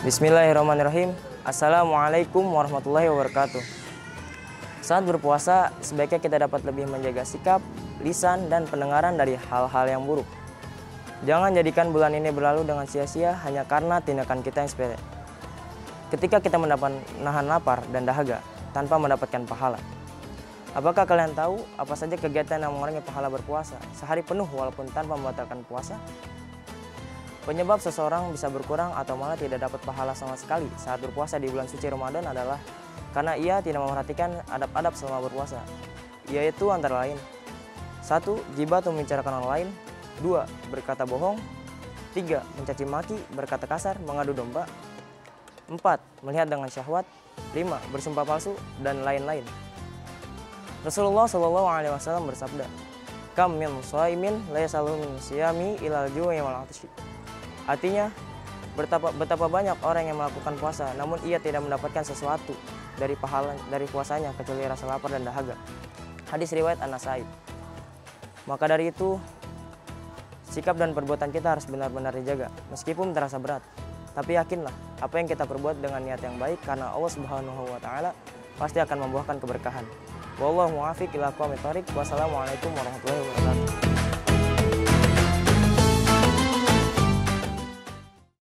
Bismillahirrahmanirrahim. Assalamualaikum warahmatullahi wabarakatuh. Saat berpuasa, sebaiknya kita dapat lebih menjaga sikap, lisan, dan pendengaran dari hal-hal yang buruk. Jangan jadikan bulan ini berlalu dengan sia-sia hanya karena tindakan kita yang sepele. Ketika kita mendapat nahan lapar dan dahaga tanpa mendapatkan pahala. Apakah kalian tahu apa saja kegiatan yang mengurangi pahala berpuasa sehari penuh walaupun tanpa membatalkan puasa? Penyebab seseorang bisa berkurang atau malah tidak dapat pahala sama sekali saat berpuasa di bulan suci Ramadan adalah karena ia tidak memperhatikan adab-adab selama berpuasa, yaitu antara lain 1. Gibah atau membicarakan orang lain. 2. Berkata bohong. 3. Mencaci maki, berkata kasar, mengadu domba. 4. Melihat dengan syahwat. 5. Bersumpah palsu, dan lain-lain. Rasulullah SAW bersabda, "Kam min shaimin la yasalu min siyami ilal ju'i wal 'atshi." Artinya, betapa banyak orang yang melakukan puasa namun ia tidak mendapatkan sesuatu dari pahala dari puasanya kecuali rasa lapar dan dahaga. Hadis riwayat An-Nasai. Maka dari itu, sikap dan perbuatan kita harus benar-benar dijaga meskipun terasa berat. Tapi yakinlah, apa yang kita perbuat dengan niat yang baik karena Allah Subhanahu wa taala pasti akan membuahkan keberkahan. Wallahu muwaffiq ila aqwamit thoriq. Wassalamualaikum warahmatullahi wabarakatuh.